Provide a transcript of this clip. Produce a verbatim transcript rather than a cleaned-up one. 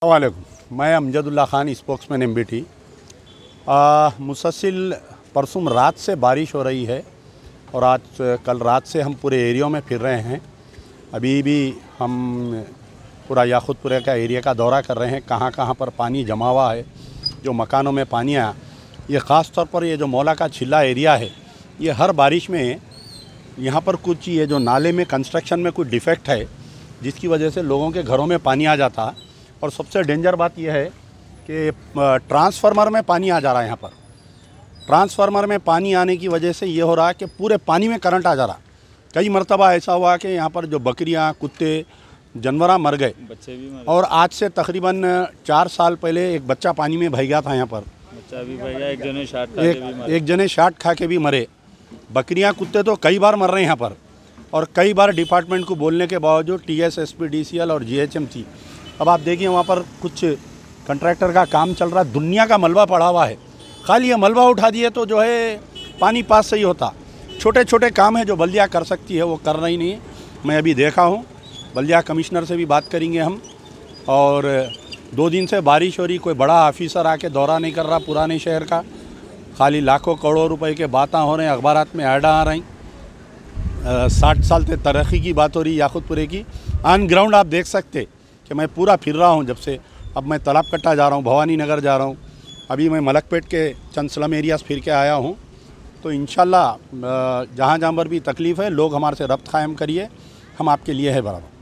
अस्सलामुअलैकुम। मैं Amjadullah Khan, spokesman M B T. मुसलसल परसों रात से बारिश हो रही है और आज कल रात से हम पूरे एरिया में फिर रहे हैं। अभी भी हम पूरा याखुतपुरे का एरिया का दौरा कर रहे हैं, कहाँ कहाँ पर पानी जमा हुआ है, जो मकानों में पानी आया। ये ख़ास तौर पर ये जो मौला का छिल्ला एरिया है, ये हर बारिश में यहाँ पर कुछ ये जो नाले में कंस्ट्रक्शन में कुछ डिफेक्ट है, जिसकी वजह से लोगों के घरों में पानी आ जाता। और सबसे डेंजर बात यह है कि ट्रांसफार्मर में पानी आ जा रहा है। यहाँ पर ट्रांसफार्मर में पानी आने की वजह से ये हो रहा है कि पूरे पानी में करंट आ जा रहा। कई मरतबा ऐसा हुआ कि यहाँ पर जो बकरियाँ, कुत्ते, जानवर मर गए, बच्चे भी मर गए। और आज से तकरीबन चार साल पहले एक बच्चा पानी में भग गया था। यहाँ पर बच्चा भी भग गया, एक जने शाट खा एक, के भी मरे। एक जने शाट खा के भी मरे। बकरियाँ, कुत्ते तो कई बार मर रहे हैं यहाँ पर। और कई बार डिपार्टमेंट को बोलने के बावजूद T S, S P, D C L और जी एच एम सी, अब आप देखिए वहाँ पर कुछ कंट्रैक्टर का काम चल रहा है, दुनिया का मलबा पड़ा हुआ है। खाली ये मलबा उठा दिए तो जो है पानी पास से ही होता। छोटे छोटे काम है जो बल्दिया कर सकती है, वो कर रही नहीं है। मैं अभी देखा हूँ, बल्दिया कमिश्नर से भी बात करेंगे हम। और दो दिन से बारिश हो रही, कोई बड़ा ऑफिसर आके दौरा नहीं कर रहा पुराने शहर का। खाली लाखों करोड़ों रुपए के बातें हो रहे हैं, अखबारात में ऐड आ रही। साठ साल से तरक्की की बात हो रही याखुतपुरे की। ऑन ग्राउंड आप देख सकते कि मैं पूरा फिर रहा हूँ जब से। अब मैं तालाब कट्टा जा रहा हूँ, भवानी नगर जा रहा हूँ, अभी मैं मलकपेट के चंद स्लम एरियाज़ फिर के आया हूँ। तो इंशाल्लाह जहाँ जहाँ पर भी तकलीफ़ है, लोग हमारे से रब्त कायम करिए, हम आपके लिए है बराबर।